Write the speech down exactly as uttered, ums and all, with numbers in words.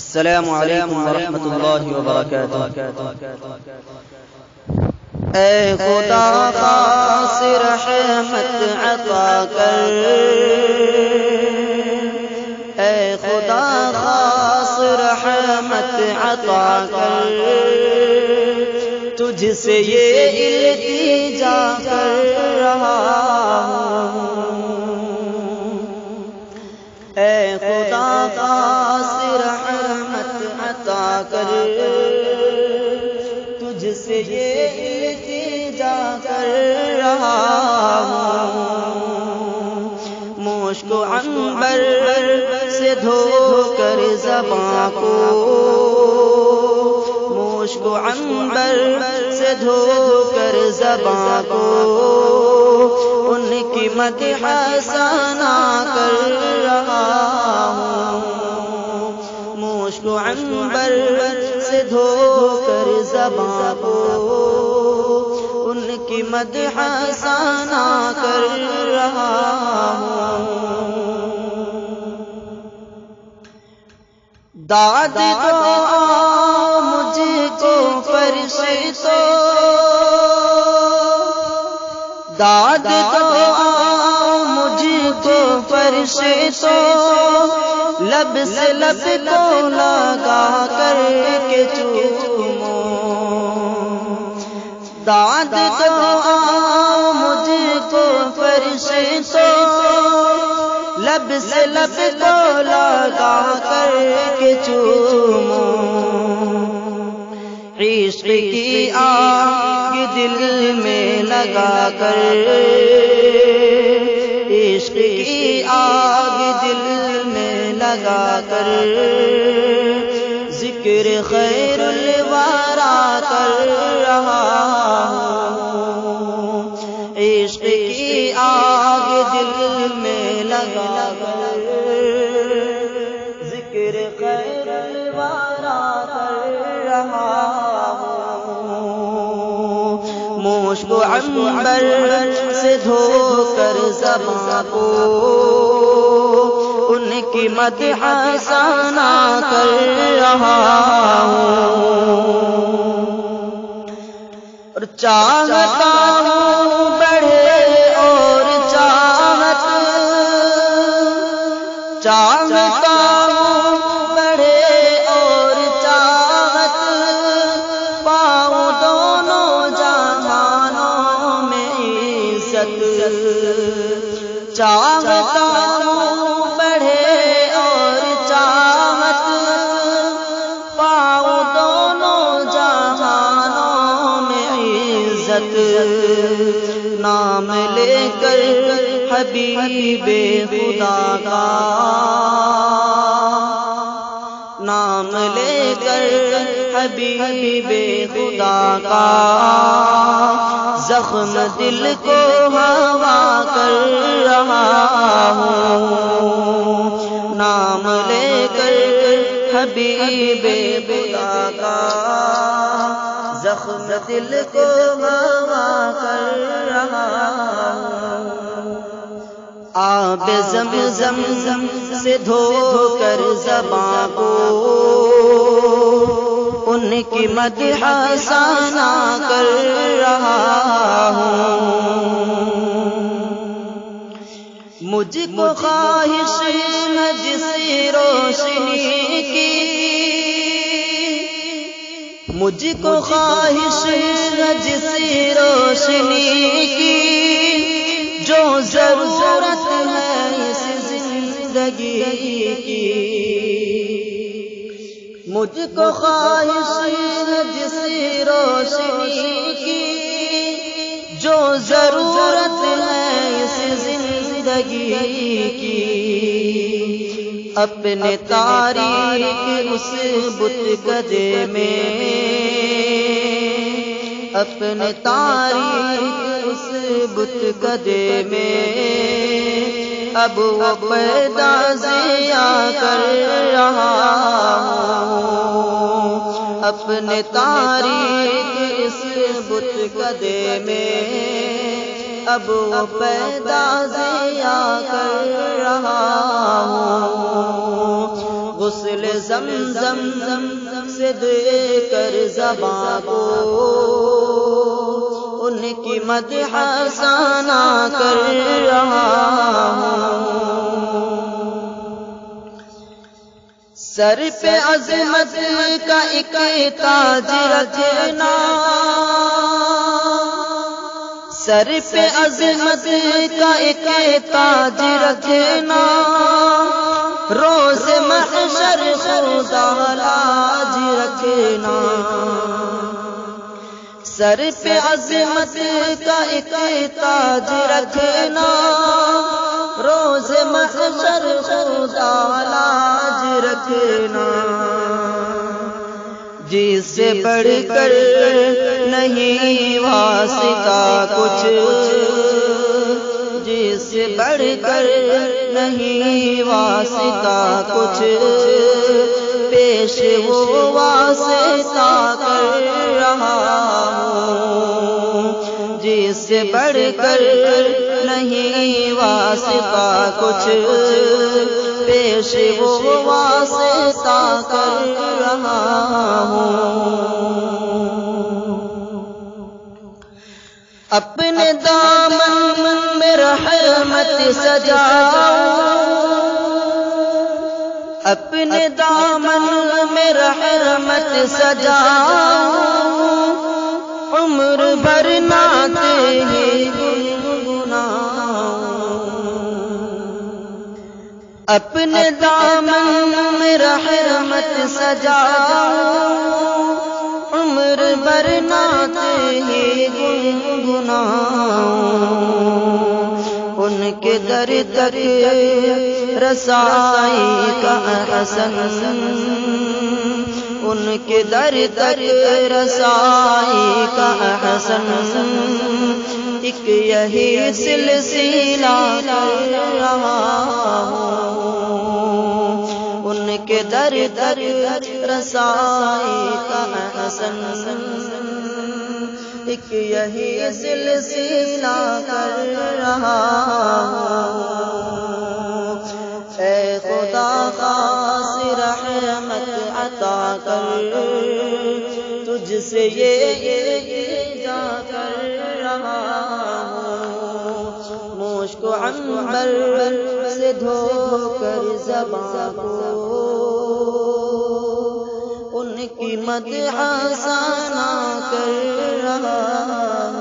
السلام علیکم ورحمۃ اللہ وبرکاتہ۔ اے خدا خاص رحمت عطا کر، اے خدا خاص رحمت عطا کر، تجھ سے یہ التجا کر رہا ہوں، اے خدا خاص رحمت عطا کر، تجھ سے یہ التجا کر رہا ہوں، مشک و عنبر سے دھو کر زباں کو، مشک و عنبر سے دھو کر زباں کو، ان کی مدح ثنا کر رہا ہوں، مشک و عنبر سے دھو کر زباں کو، ان کی مدح ثنا کر رہا ہوں۔ داد دو مجھ کو فرشتو، داد دو مجھ کو فرشتو، لب سے لب کو لگا کر کے چومو، داد دو مجھ کو فرشتو، لب سے لب کو لگا کر کے چومو، عشق کی آگ دل میں لگا کر، عشق کی آگ دل میں لگا کر، ذکر خیر الورا کر رہا ہوں، عشق کی آگ دل میں لگا کر، ذکر خیر الورا کر رہا ہوں، مشک و عنبر سے دھو کر زباں کو، ان کی مدح ثنا کر رہا ہوں، اور چاہتا ہوں بڑھے اور چاہت، چاہتا ہوں بڑھے اور چاہت، پاؤں دونوں جہانوں میں عزت، چاہتا ہوں بڑھے اور چاہت، پاؤں دونوں جہانوں میں عزت، نام لے کر حبیب خدا کا، نام لے کر حبیب خدا کا، زخم دل کو ہوا کر رہا ہوں، نام لے کر حبیب خدا کا، زخم دل کو ہوا کر رہا ہوں، آب زمزم سے دھو کر زباں کو، ان کی مدح ثنا کر رہا ہوں، مجھ کو خواہش ہے جس روشنی کی، مجھ کو خواہش ہے جس روشنی کی، جو ضرورت ہے اس زندگی کی، مجھ کو خواہش ہے جس روشنی کی، جو ضرورت ہے اس زندگی کی، اپنے تاریخ اس بت گدے میں، اپنے تاریخ اس بت گدے میں، اب وہ پیدا ضیا کر رہا ہوں، اپنے تاریخ اس بت گدے میں، اب وہ پیدا ضیا کر رہا ہوں، غسل زمزم سے دے کر زباں کو ان کی مدح ثنا کر رہا ہوں۔ سر پہ عظمت کا ایک تاج رکھنا، سر پہ عظمت کا ایک تاج رکھنا، روز محشر خدا لاج رکھنا۔ سر پہ عظمت کا ایک تاج رکھنا، روز محشر خدا لاج رکھنا۔ جس سے بڑھ کر نہیں واسطہ کچھ، جس سے بڑھ کر نہیں واسطہ کچھ، پیش وہ واسطہ کر رہا ہوں۔ جس سے بڑھ کر نہیں واسطہ کچھ، پیش وہ واسطہ کر رہا ہوں۔ اپنے دامن میں رحمت سجاؤں، اپنے دامن میں رحمت سجاؤں، عمر بھر ناتے ہی گنگناؤں۔ اپنے دامن میں رحمت سجاؤں، عمر بھر ناتے ہی گنگناؤں۔ ان کے در تک رسائی کا حسن، ان کے در تک رسائی کا حسن، ایک یہی سلسلہ کر رہا ہوں۔ ان کے در تک رسائی کا حسن، ایک یہی سلسلہ کر رہا ہوں۔ اے خدا خاص رحمت عطا کر، تجھ سے یہ جا کر رہا ہوں۔ مشک و عنبر سے دھو کر زباں کو ان کی مدح ثنا کر رہا